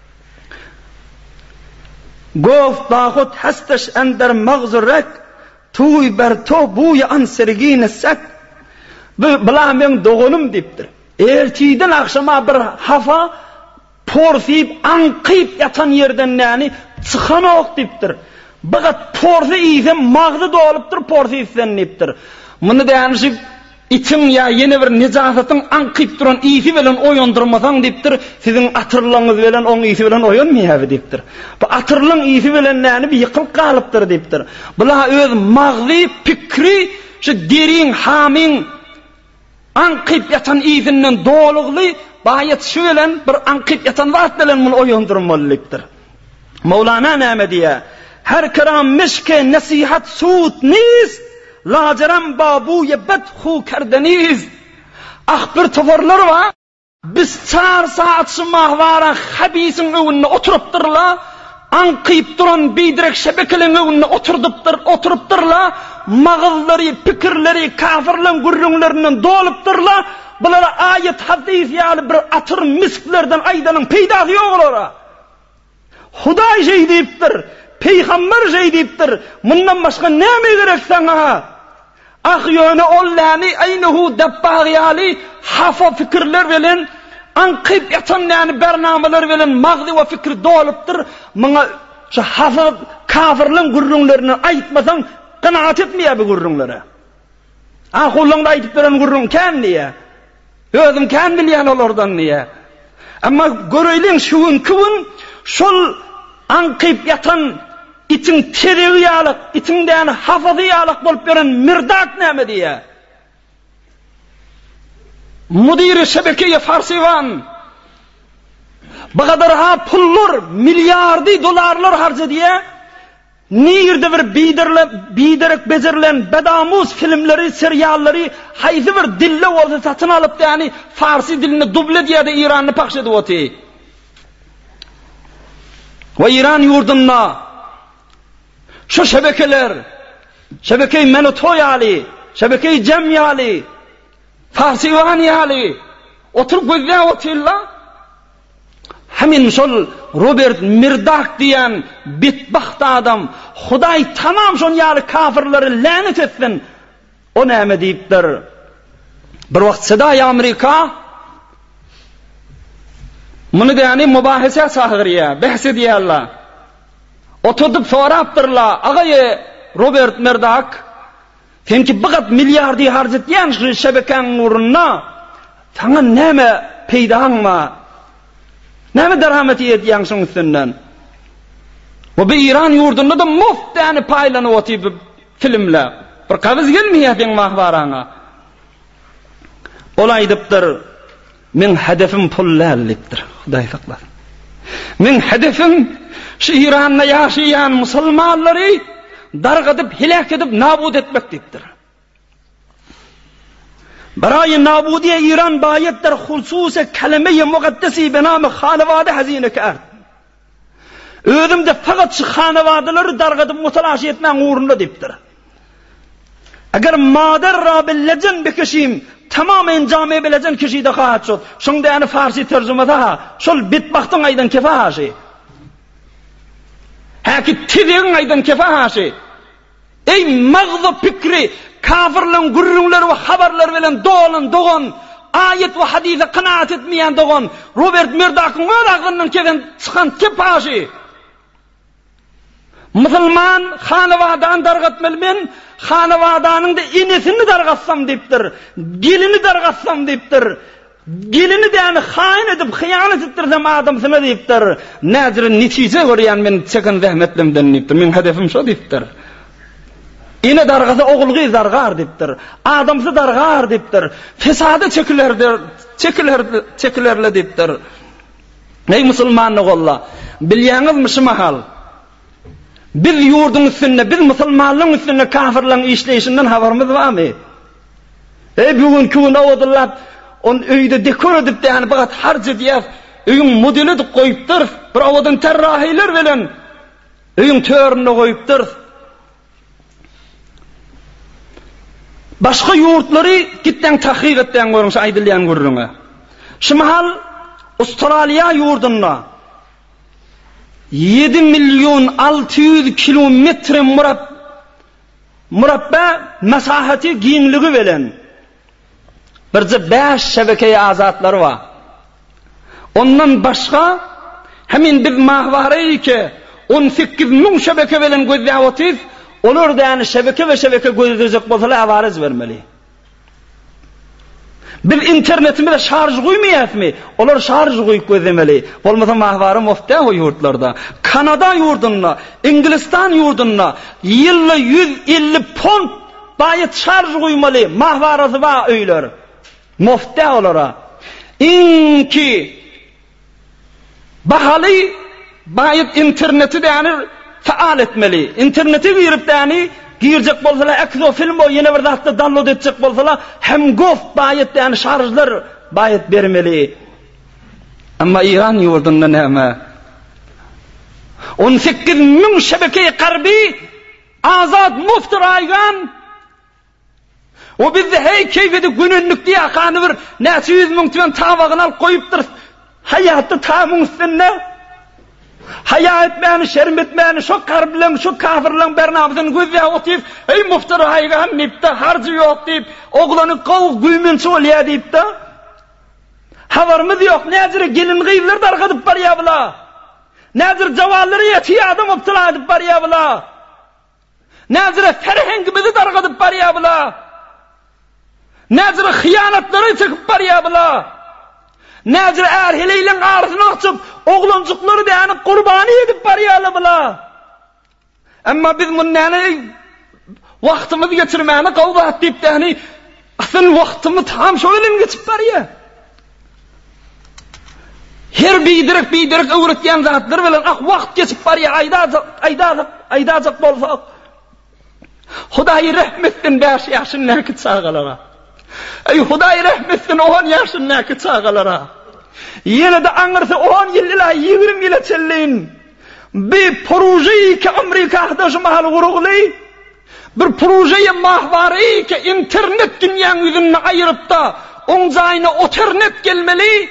S1: Gof dağut hastaş ender magzurrak, tuy ber to bu an sergine sak. Bilan men doğunum dipdir. Ertiden akşama bir hafa porsyp anqyp yatan yerden näni çıkan ok dipdir. Bagat porsy ýyse magzy dolupdyr, porsy ýsenipdir. Muny däňişip içim ya yeni bir nijasatyň anqyp duran ýysi bilen oýandyrmasaň dipdir, siziň atyrlaryňyz bilen oň ýysi bilen oýanmaýar dipdir. Bu atyrlaryň ýysi bilen näni bir ýykylyp galypdyr dipdir. Bular öz magzy pikri şu derin hamin anqyp yatan ýysinden dolugly baýat şu bilen bir anqyp yatan wagt bilen muny oýandyrmalydyr. Mevlana näme diýär? Her kiram meşke nasihat sut niz, laceram babuye bedhu kerdeniz. Ah bir tovarlar var, biz çar saat şu mahvara habisin önüne oturupdırla, anqyp duran bidirek şebekelerin önüne oturupdyr, oturupdyrla, mağızları, pikirleri, kafirlerin gurrunlarından dolupdyrla, bulara ayet hadis ýaly bir atır misklerden aydanın peýdasy ýok olara. Hudaý şey diýipdir, peýgamber şey diýipdir. Mundan başga näme gerek sana? Ah ýöne ollany aýnyhu dabbagyali hafa fikirler bilen anqyp yatan näme bernameler bilen magzy we fikir dolupdyr. Muňa şu hafa kafirlerin gurrunlaryny aýtmasaň qanaat etmeýär bu gurrunlara. Ah gollanda aýtyp beren gurrun kän diýe. Özüm kän bilýän olardan diýe. Amma göreýliň şuň kübün şol anqyp yatan itin teregi ýalyk, itinden hafazy ýalyk bolup beren mirdak näme diýe. Mudir şebekeye farsiwan bagadar ha pullar, milyardy dolarlar harjady. Nirde bir biderle biderek bezerilen bedamuz filmleri, serialleri hayzy bir dille bolsa satyn alyp yani farsi dilini duble diýdi İranny pakşedy oty. Ve İran yurdunda şu şebekeler, şebeke-i Menuto ýaly, şebeke-i Cem ýaly, Farsiwan ýaly oturup gözle otyrlar. Hemin şol Robert Murdoch diýen bitbaht adam, Hudaý tamam şol ýaly kafirleri lanet etsin. O näme diýipdir? Bir wagt Sedaý Amerika muny diýeni mubahese sahyrýa, bahs edýärler. Oturup sorapdyrlar, agaýy Robert Murdoch, Sen ki bigat milyardy harjatyan şu şebekeň urunna taňa näme peýdaňma? Näme derhameti edýän şoň üstünden? O bir İran yurdunda da muftany paýlanyp otyp filmler. Bir gabyz gelmeýär mahbaraňa. Olay dipdir. Men hedefim pullallipdir. Hudaý saklasyn. Men hedefim şu İran'da yaşayan musulmanları dargadıp, helak edip, nabud etmek dipdir. Barayı nabudiye İran bayetler hususi kelime-i mugaddesi benamı hanevade hazine kârt. Özümde fakat şu hanevadeleri dargadıp mutalaşı etmen uğrunda dipdir. Eğer mader rabillecen bir kişiyim, tamamen cami bilecen kişiyi de kahat şol. Şunda yani Farsi tercümede şol bitbaktın aydan kefa haşi. Haki tidiğin aydan kefa haşi. Ey mağza fikri, kafirlerin gurrunları ve haberler veren doğan doğan, ayet ve hadise kanaat etmeyen doğan, Robert Murdoch'un öğrağından kefen çıkan kefa haşi. Müslüman hanavadan dargatmalı men, hanavadanın da inesini dargatsam deyiptir, gelini dargatsam deyiptir, gelini de yani hain edip, hıyanet ettirsem adamsına deyiptir, nazirin netice görüyen men çekin zahmetlemden deyiptir, men hedefim şu deyiptir. İne dargasa oğulgı dargar deyiptir, adamsı dargar deyiptir, fesadı çekilerdir, çekiler, çekilerle deyiptir. Ey Müslümanlık olla, bilýäňiz mi mahal? Biz yurdun üstünde, biz musulmanlığın üstünde kafirlerin işleyişinden haberimiz var mı? E bugün kûna odurlap, on öyde dekor edip de yani fakat harcı diye öyün modeli de koyuptur, bir ovadan terrahiler veren öyün törünü koyuptur. Başka yurtları gitten tahkik etten görünse aydılyan görünme. Şu mahal Avustralya yurdunda yedi milyon altı yüz kilometre murab murabba mesahati giňligi bilen birce beş şebeke azatlary var. Ondan başka hemin bir mahwary ki on sekiz min şebeke bilen gözläwetiz, olar da yani şebeke ve şebeke gözlejek bolsalar awariz bermeli. Bir internetimizde şarj koymayasmı? Olar şarj koyup gözlemeli. Olmasa mahvarı mufta o yurtlarda. Kanada yurdunda, İnglistan yurdunda yılda yüz elli pont bayit şarj koymalı. Mahvarası var öyler. Mufta olara. İnki bahalı bayit interneti de yani faal etmeli. İnterneti girip de yani girecek bolsalar, ekzo film o yine bir dahta download edecek bolsalar, hem gof bayet yani şarjlar bayet bermeli. Ama İran yurdunda näme? on sekiz min şebeke garbi azat muftir aygan. O bizde hey keyfede gününlük diye kanı bir näçe yüz min tümen tabagına al koyupdur. Hayatı tamın üstünde. Haya etmeyeni, şerm etmeyeni, şu karbilen, şu kafirlen bernabızın gözüye otyip, ey muftara haygan deyip de, harcı yok deyip, oğlanı kov güymünçü olya deyip de, havarımız yok, nezire gelin gıyvler dargadıp var ya bula, nezire cavalları yetiye adam ıptıla edip var ya bula, nezire ferhengimizi dargadıp var ya bula, nezire hıyanatları çıkıp var ya bula, Nazır erheleyle ağrısını açıp oğlancıkları da yani kurbanı edip bariyala bula. Ama biz bunları vaktimizi geçirmeyene kavvat deyip de hani asıl vaktimiz tam şöyle geçip bariya. Her biydirek biydirek öğretken zatları bilen ah vakt geçip bariya aydacak aydacak aydacak bolsa. Hudayi rahmetin beş yaşın nakit sağalara. Ey Hudayi rahmetin on yaşın nakit sağalara. Yine de anırsa on yıllıla yirmi yıla çelleyin. Bir projeyi ki Amerika'da şu mahal vuruglu, bir projeyi mahvari ki internet dünyanın yüzünü ayırıp da onzayına oternet gelmeli.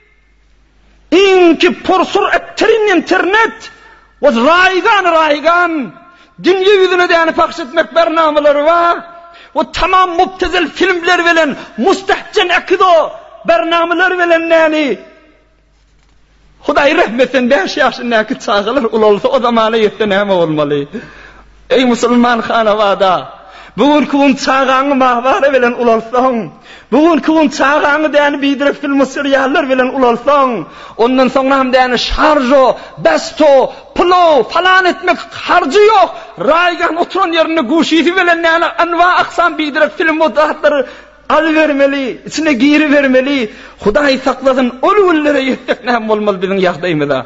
S1: İnki porsur ettirin internet ve raygan raygan dünya yüzüne de yani paks etmek bernamaları var. O tamam mubtezel filmler veren mustahcen akido bernamalar veren yani Hudayi rahmetin beş yaşın nakit çağılır olsa o zamana yetten hem olmalı. Ey Müslüman hanavada Bugün kun çağanı mahvara bilen ulalsan, bugün kun çağanı däni bidirek film seriallar bilen ulalsan, ondan sonra hem däni şarjo, besto, plo falan etmek harcı yok. Raygan oturan yerine guşiti bilen yani anva aksan bidirek film modatları al vermeli, içine giyiri vermeli. Hudaý saklasın, ölüllere yetmek näme bolmaly biziň ýagdaýymyzda.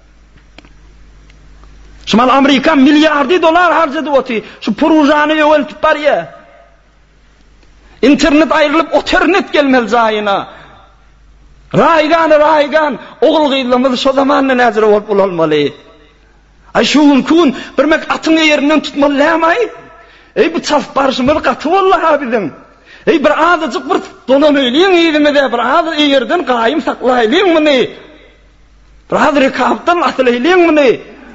S1: Şumal Amerika milyardy dolar harjady oti. Şu projany ýöweltip barýa. İnternet aýrylyp oternet gelmeli zaýyna. Raygan raygan oğul gydlymyz şo zamanda näzire bolup bolmaly. Ay şu kun bir mek atyny ýerinden tutmaly lämay. Ey bu çaf barşymyz gaty wallahi bizim. Ey bir azıcık bir donamaýlyň ýerinde bir az ýerden gaýym saklaýlyňmy? Bir az rekapdan atlaýlyňmy?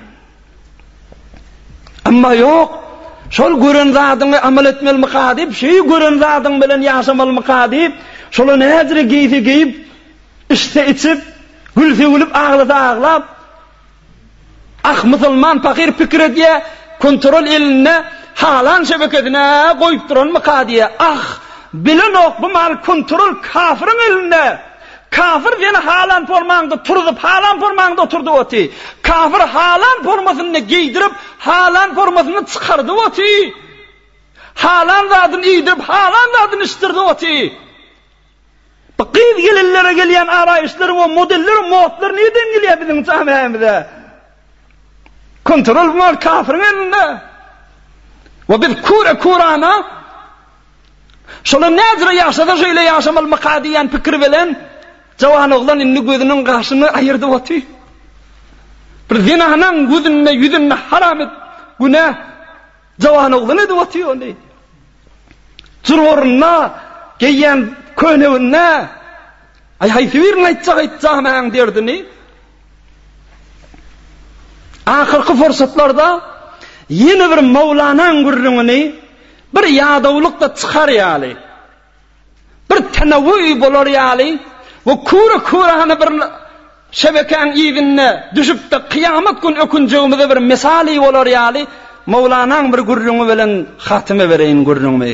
S1: Amma yok. Şol gören zadyny amal etmeli mykadip, şeý gören zadyň bilen ýaşamaly mykadip, şol näzire giysi giyip, işte içip, gülse gülüp, ağlasa ağlap, ah musulman fakir pikir edýä, kontrol eline, halan şebekesine goýup duran mykadiýa. Ah, bilen ok bu mal kontrol kafirin eline. Kafir ýene halan formaňda turdup, halan formaňda oturdy oti. Kafir halan formasyny giydirip, halan formasyny çykardy oti. Halan zadyny ýdirip, halan zadyny iştirdi oti. Baqyp gelellere gelýän araýyşlar we modeller, modlar neden gelýär biziň jamaýamyzda? Kontrol var kafirin elinde. Ve biz kura kurana şola näzire ýaşada şeýle ýaşamaly mykadiýan pikir bilen jawan oglan inni gözüniň gaşyny aýyrdy oti. Bir zinahanyň gözüne ýüzüne haram et, günah jawan oglan edi oti ony. Zururna geýen könewine ay haýsywirni aýtjak aýtjamaň derdini. Ahirki fursatlarda yeni bir Mevlana'nın gurrunini bir yadavlukta çıkar yali. Bir tenavvü bolar yali. Ve kura kura hani bir şebekan ivinne düşüp de kıyamet gün ökünceğimizde bir misali bolar yali. Mevlana'nın bir gurrunu bilen hatime vereyin gurrunumu.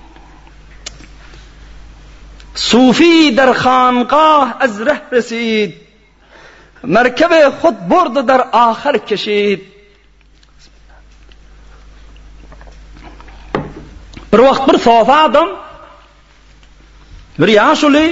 S1: Sufi der khanqah az rehbesid. Merkebe khud burdu der ahir keşid. Bir vaqt bir sofa adam bir yaşuli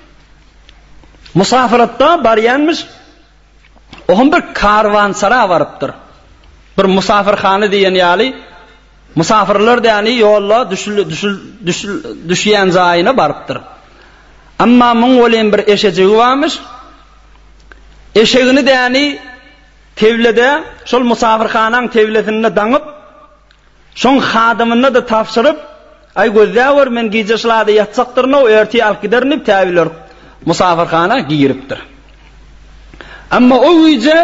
S1: musafiratda baryanmış. Oğun bir karvansara varıptır. Bir musafirxana diyen yali musafirler de yani yolla düşül düşül düşül düşýän zaýyna barıptır. Amma muň bolen bir eşeği varmış. Eşeğini de yani tevlede şol musafirxanaň tevledine daňyp şoň hadymyna da tapşyryp ay gözäwer men gijeşlady ýatsaktyrny o erti alkydarny täbiler musafirxana giyiripdir. Amma o üýje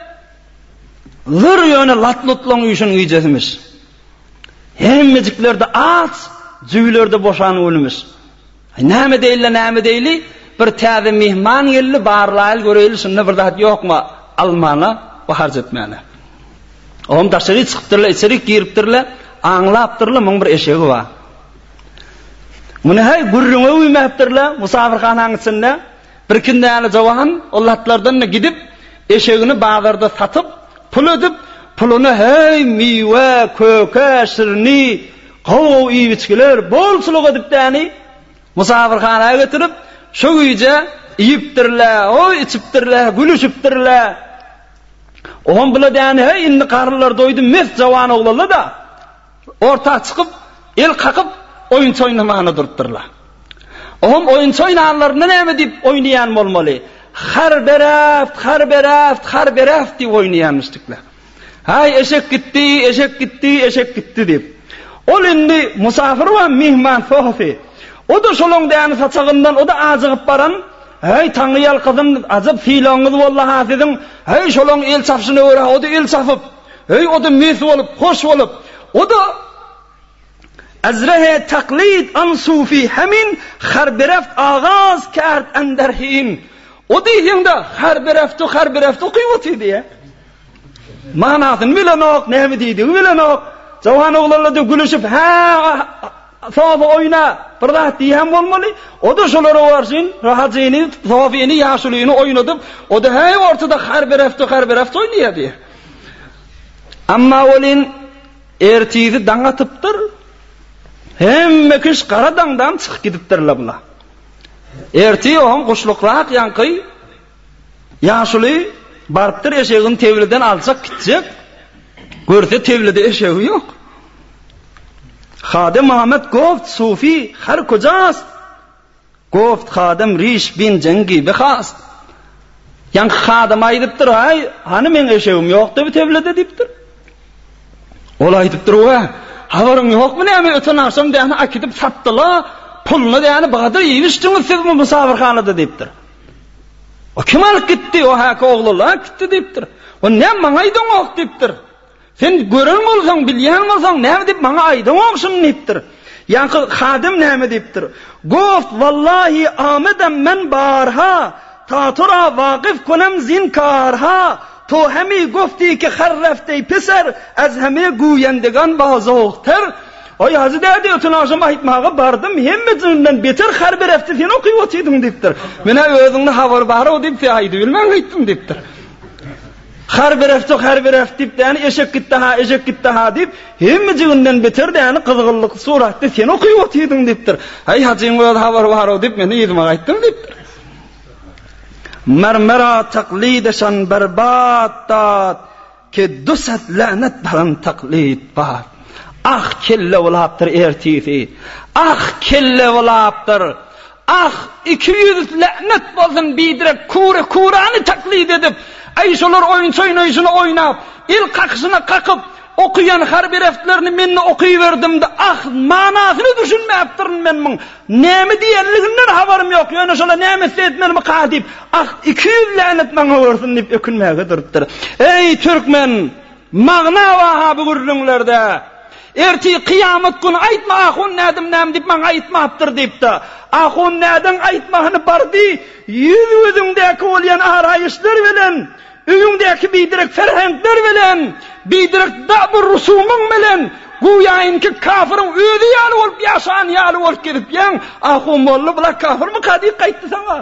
S1: zır ýöne latlutlaň üýşün üýjesimiz. Hemmejikleri aç, jüýlerde boşanyp ölmüş. Ay näme deýle näme deýli bir täze mehman geldi barlaýl göreýli şunda bir zat ýokma almana we harj etmäne. Oğum daşary çykypdyrlar, içeri giripdirler, aňlapdyrlar, muň bir eşegi bar. Muna hay gurruna uýmapdyrlar musafirxanaň içinde. Bir kindäli jawan ollatlardan gidip eşegini bazarda satyp, pul ödüp, puluny hey miwe, köke, şirni, gaw iýiçkiler bolçuluk edip däni musafirxanaga getirip şo güýje iýipdirler, o içipdirler, gülüşipdirler. Oğun bile däni hey indi karılar doydu mes jawan oglanlar da orta çıkıp el kakıp oyun oynamağına durupdurlar. Oğun oyun oynanlarını näme dip oynayan bolmaly? Har bereft, har bereft, har bereft dip oynayanmışdyklar. Hay eşek gitti, eşek gitti, eşek gitti dip. Ol indi musafir we mehman sohbeti. O da şolong däni saçagyndan o da azygyp baran. Hey taňyal kızım azap fiýlaňyz wallahi dedim. Hey şolong el çapşyny öwre, o da el çapyp. Hey o da mes bolup, hoş bolup. O da azrahe taqlid an sufi hamin kharbereft agaz kart andarhin. O diýende kharbereftu kharbereftu qiýwaty diýe. Manasyny bilenok, näme diýdi bilenok. Jawan oglarla da gülüşüp ha sofa oyna birdat diýen bolmaly. O da şolara warsyn, rahatyny, sofyny, ýaşulyny oynadyp, o da hay ortada har bir hafta har bir hafta oynayady. Amma olin ertizi daňatypdyr. Hemme kiş qara daňdan çykyp gidipdirler bular. Erti oň guşlukrak ýanky ýaşuly barpdyr eşegini tewliden alsak gitjek. Görse tewlide eşegi ýok. Hadim Muhammed goft sufi har kojas goft hadim riş bin cengi behast. Yan hadim aýdypdyr, ay hani men eşegim ýok diýip tewlide diýipdir. Ol aýdypdyr, "Wa, habaryň ýokmy näme öten akşam däni akidip satdylar, pulny däni bagda ýemişdiňiz siz bu musafirhanada" diýipdir. O kim alyp gitdi? O haka oglalar gitdi diýipdir. O näme maňa aýdyň ok diýipdir. Sen gören bolsaň, bilýän bolsaň, näme diýip maňa aýdyň okşuny diýipdir. Ýa-ni hadim näme diýipdir? Goft wallahi amedem men barha, tatura waqif kunam zinkarha. To hemi gofti ki kharrafti piser az hemi guyendegan bazogter. Oy hazide de ötünaşım aytmaga bardım, hemmetinden beter har bir hafta sen okuyup otydyň diýipdir. Mene özüňde habar bar o diýip aýdy, bilmän aýtdym diýipdir. Har bir hafta har bir hafta diýip däni eşek gitdi ha, eşek gitdi ha diýip hemmetinden beter däni kızgınlyk suratda sen okuyup otydyň diýipdir. Hay hazyň öz habar bar o diýip mene ýyzma aýtdym diýipdir. Mermera taklidşan berbat tat ki dusat lanet baran taklid bat. Ah kelle olaptır ertifi. Ah kelle olaptır. Ah iki yüz lanet bolsun bidirek kure kurany taklid edip aýşolar oýun oýnaýyşyny oýnap il qakysyna qakyp okuyan har bir haftlaryny men okuýberdim-de ah manasyny düşünmäpdirn men muň. Näme diýerliginden habarym ýok. Ýöne şola näme etmenimi qadyp ah iki yüz lanet maňa bersin diýip ökünmäge durupdyr. Ey türkmen, magna wa bu gürlüňlerde erti kıyamet günü aýtma ahun nädim näme diýip maňa aýtmapdyr diýipdi. Ahun näden aýtmagyny bardy, ýüz özüňdäki bolýan araýyşlar bilen, öýüňdäki bidirek ferhengler bilen, bidirek dabur rusumyň bilen goýaýynky kafirin özi ýaly bolup ýaşan ýaly bolup gelip ýan ahun molly bular kafirmi kady gaýtdy saňa.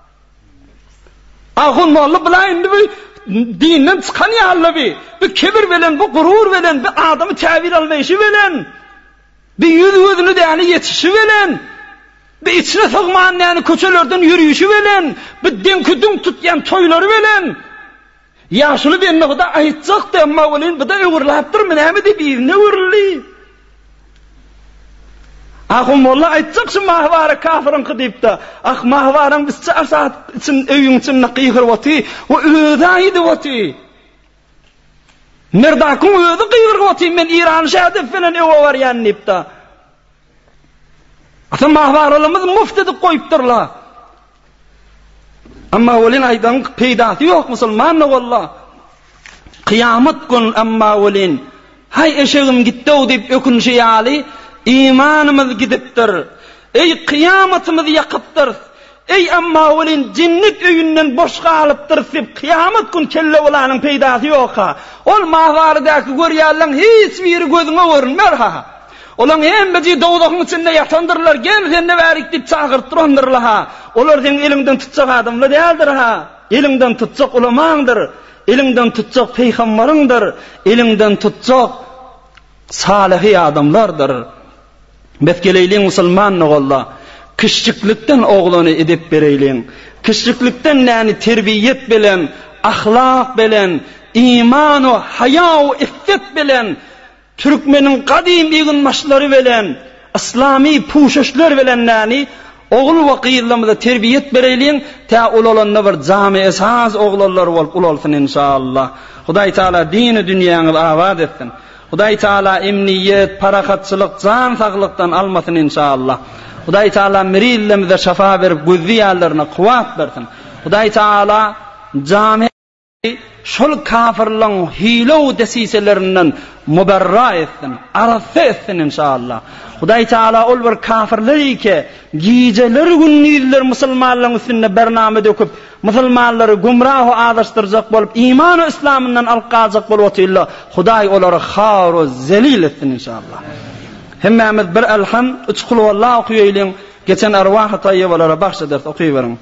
S1: Ahun molly bular indi bu dinden çykan ýaly bu kibir bilen, bu gurur bilen, bu adamy täbir almaýşy bilen, bu ýüz özüni däli ýetişi bilen, bu içine sogman ýani köçelerden ýürüýüşi bilen, bu denküdüň tutýan toýlary bilen ýaşuly benne da aýtjakdy, emma bolin bu da öwürläpdirmi näme diýip ýerine öwürli. Ahum molla aýtjakşy mahwara kafirin diýipdi. Ah mahwaryň bizçe asat için öýüň için naqyhyr wati, o öýdaýdy wati. Nerdakyň öýdi gyýryr wati, men İran şäherden bilen öýe barýan diýipdi. Asa mahwaralymyz muft edip goýupdyrlar. Amma olin aýdan peýdasy ýok musulman walla. Kıyamet gün amma olin hay eşegim gitdi diýip ökünşi ýaly imanymyz gidipdir. Ey kıyametimiz ýakypdyr. Ey amma olin jinnet öýünden boşga alypdyr diýip kıyamet gün kelle bolanyň peýdasy ýok. Ol mahwardaky görýärler hiç biri gözüňe görünmer ha. Olan hemmeji dowdagyň içinde ýatandyrlar, gel sende bärik diýip çagyrtyrandyrlar ha. Olar sen eliňden tutjak adamlar däldir ha. Eliňden tutjak ulamaňdyr, eliňden tutjak peýgambaryňdyr, eliňden tutjak salihy adamlardyr. Meskeleyliň musulman oğullar, kişçiklikden oğlany edip bereyliň. Kişçiklikden näni terbiýet bilen, ahlak bilen, iman we haya we iffet bilen Türkmenin kadim ýygynmaşlary bilen, islami puşuşlar bilen näni oğul wakyllamyza terbiyet bereyliň, ta ulalanda bir jamy esas oğullar bolup ulalsyn inşallah. Hudaý taala dini dünýäňi awad etsin. Hudaý taala emniyet, parakatçylyk, jan saglykdan almasyn inşallah. Hudaý taala mirillemize şafa berip gözli ýallaryna kuwat bersin. Hudaý taala jamy şol kafirliň hile desiselerinden muberra etsin, arafı etsin inşallah. Hudaý Taala ol bir kafirleri ki gijeler günnüzler musulmanlaryň üstünde bername döküp musulmanlary gumrah we adaşdyrjak bolup iman we islamyndan alqajak bolup otylar. Hudaý olary xar we zelil etsin inşallah. Hemmemiz bir elham üç kul vallahu okuýaýlyň. Geçen arwah-ı tayyibalara bahşeder okuýberin.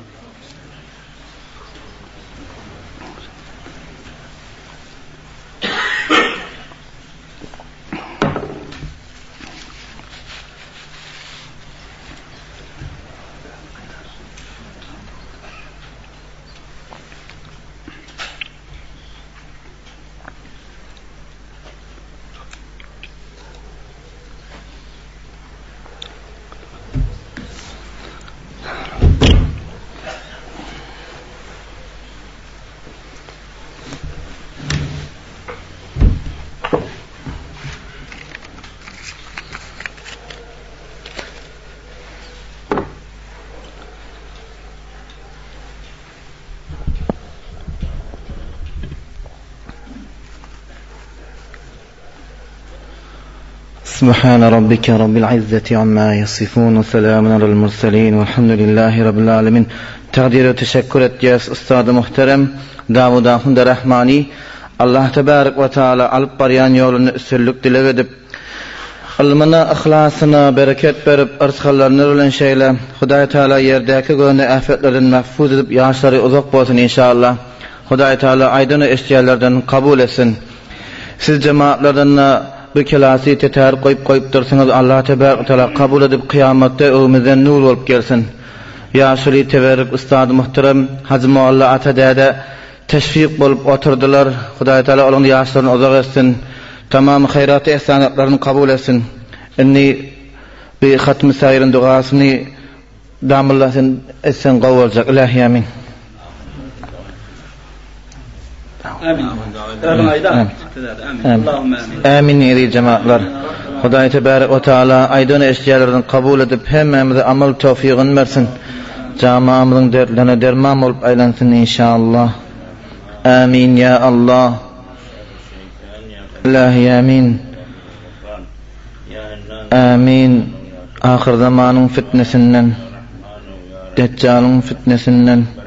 S2: سبحان ربك رب العزة عما يصفون وسلام على المرسلين والحمد لله رب العالمين. Takdir ve teşekkür edeceğiz Üstad-ı Muhterem Davud Ahund Rahmani. Allah Tebarek ve Teala alıp barayan yolunu üstünlük dile edip ilmine, ihlasına bereket verip ırzkallarını ölen şeyle Hudaý Teala yerdeki gönlü afetlerden mahfuz edip yaşları uzak bolsun inşallah. Hudaý Teala aydını eşyalardan kabul etsin. Siz cemaatlerden bu kelasi tetar koyup koyup dursanız Allah Tebarek Teala kabul edip kıyamette ömürden nur olup gelsin. Yaşlı teberrük Üstad-ı Muhterem Hacı Mualla Atada'da teşvik bolup oturdular. Hudaý Teala onun yaşlarını uzak etsin. Tamam hayrat-ı ihsanatlarını kabul etsin. Inni bi hatm-ı sayrin duasını damıllasın etsin qawalacak. İlahi amin.
S1: Amin. Amin. Allahümme amin.
S2: Amin ey cemaatler. Hudaý Tebarek ve Teala aydın eşyalardan kabul edip hemmemize amal tawfigini versin. Cemaamyzyň dertlerine derman bolup aylansın inşallah. Amin ya Allah. İlahi amin. Amin. Ahir zamanyň fitnesinden, Deccalyň fitnesinden